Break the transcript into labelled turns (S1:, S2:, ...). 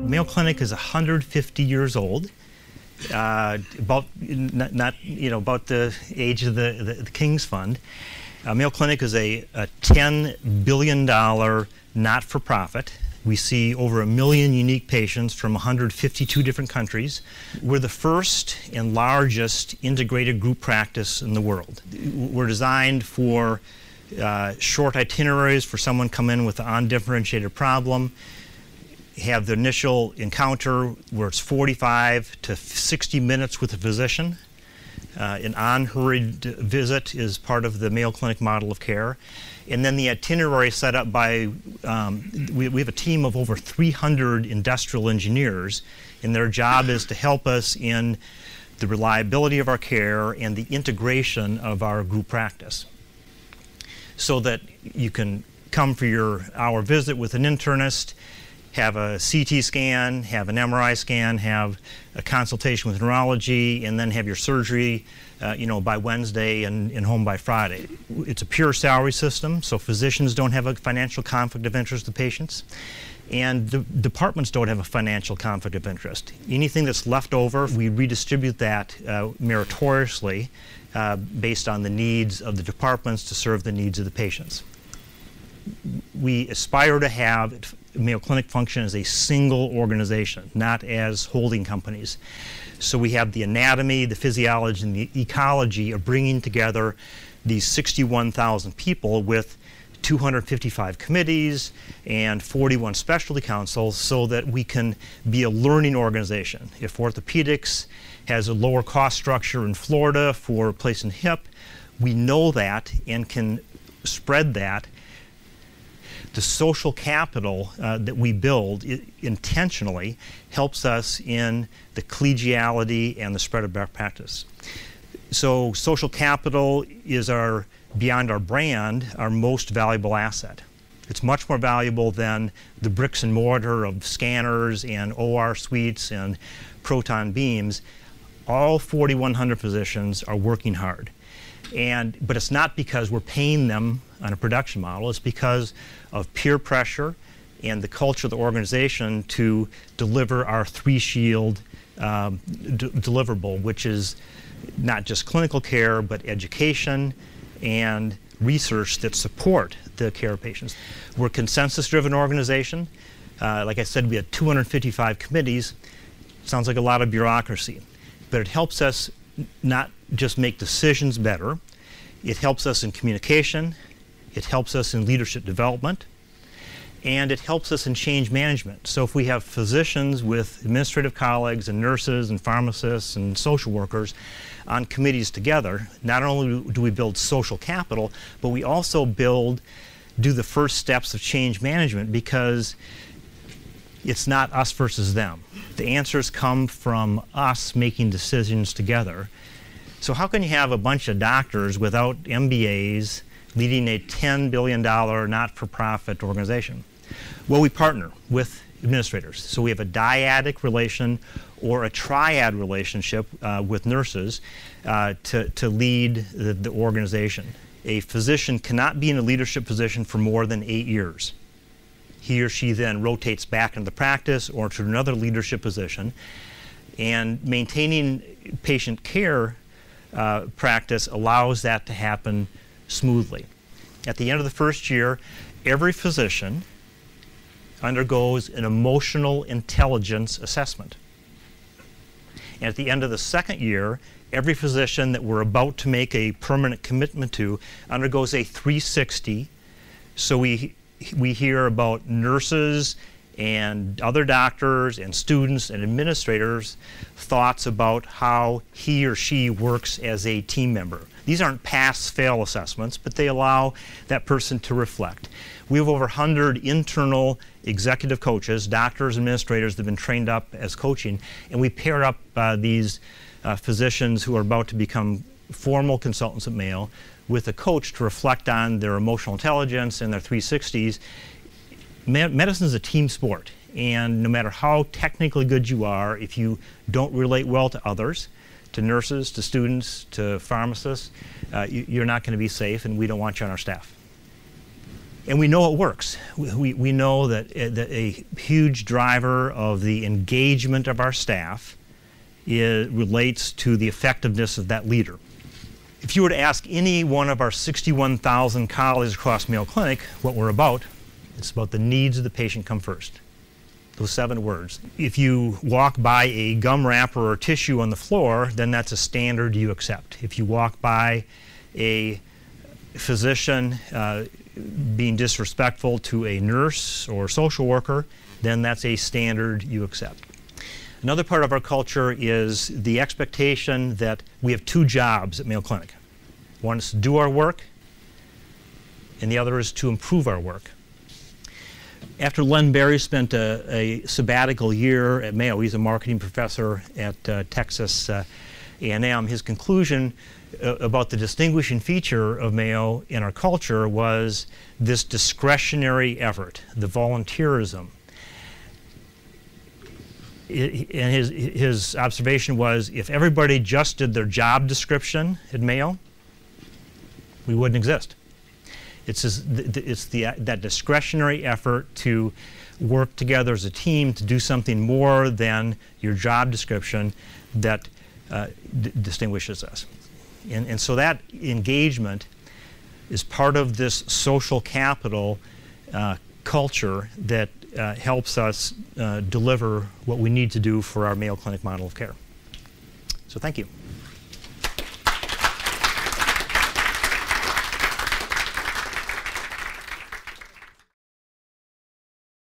S1: Mayo Clinic is 150 years old, about the age of the King's Fund. Mayo Clinic is a $10 billion not-for-profit. We see over 1 million unique patients from 152 different countries. We're the first and largest integrated group practice in the world. We're designed for short itineraries for someone come in with an undifferentiated problem, have the initial encounter where it's 45 to 60 minutes with a physician. An unhurried visit is part of the Mayo Clinic model of care. And then the itinerary set up by, we have a team of over 300 industrial engineers, and their job is to help us in the reliability of our care and the integration of our group practice, so that you can come for your hour visit with an internist, have a CT scan, have an MRI scan, have a consultation with neurology, and then have your surgery by Wednesday and home by Friday. It's a pure salary system, so physicians don't have a financial conflict of interest to patients, and the departments don't have a financial conflict of interest. Anything that's left over, we redistribute that meritoriously based on the needs of the departments to serve the needs of the patients. We aspire to have Mayo Clinic function as a single organization, not as holding companies. So we have the anatomy, the physiology, and the ecology of bringing together these 61,000 people with 255 committees and 41 specialty councils, so that we can be a learning organization. If orthopedics has a lower cost structure in Florida for replacing hip, we know that and can spread that. The social capital that we build intentionally helps us in the collegiality and the spread of best practice. So social capital is beyond our brand, our most valuable asset. It's much more valuable than the bricks and mortar of scanners and OR suites and proton beams. All 4,100 physicians are working hard. But it's not because we're paying them on a production model. It's because of peer pressure and the culture of the organization to deliver our three-shield deliverable, which is not just clinical care, but education and research that support the care of patients. We're a consensus-driven organization. Like I said, we had 255 committees. Sounds like a lot of bureaucracy, but it helps us not just make decisions better. It helps us in communication, it helps us in leadership development, and it helps us in change management. So if we have physicians with administrative colleagues and nurses and pharmacists and social workers on committees together, not only do we build social capital, but we also do the first steps of change management, because it's not us versus them. The answers come from us making decisions together. So how can you have a bunch of doctors without MBAs leading a $10 billion not-for-profit organization? Well, we partner with administrators. So we have a dyadic relation or a triad relationship with nurses to lead the organization. A physician cannot be in a leadership position for more than 8 years. He or she then rotates back into the practice or to another leadership position, and maintaining patient care practice allows that to happen smoothly. At the end of the first year, every physician undergoes an emotional intelligence assessment. And at the end of the second year, every physician that we're about to make a permanent commitment to undergoes a 360. So we hear about nurses and other doctors and students and administrators' thoughts about how he or she works as a team member. These aren't pass-fail assessments, but they allow that person to reflect. We have over 100 internal executive coaches, doctors, administrators that have been trained up as coaching, and we pair up these physicians who are about to become formal consultants at Mayo with a coach to reflect on their emotional intelligence and their 360s. Medicine is a team sport, and no matter how technically good you are, if you don't relate well to others, to nurses, to students, to pharmacists, you're not going to be safe, and we don't want you on our staff. And we know it works. We know that a huge driver of the engagement of our staff relates to the effectiveness of that leader. If you were to ask any one of our 61,000 colleagues across Mayo Clinic what we're about, it's about the needs of the patient come first. Those 7 words. If you walk by a gum wrapper or tissue on the floor, then that's a standard you accept. If you walk by a physician being disrespectful to a nurse or social worker, then that's a standard you accept. Another part of our culture is the expectation that we have 2 jobs at Mayo Clinic. One is to do our work, and the other is to improve our work. After Len Berry spent a sabbatical year at Mayo, he's a marketing professor at Texas A&M, his conclusion about the distinguishing feature of Mayo in our culture was this discretionary effort, the volunteerism. And his observation was, if everybody just did their job description at Mayo, we wouldn't exist. It's that discretionary effort to work together as a team to do something more than your job description that distinguishes us. And so that engagement is part of this social capital culture that helps us deliver what we need to do for our Mayo Clinic model of care. So thank you.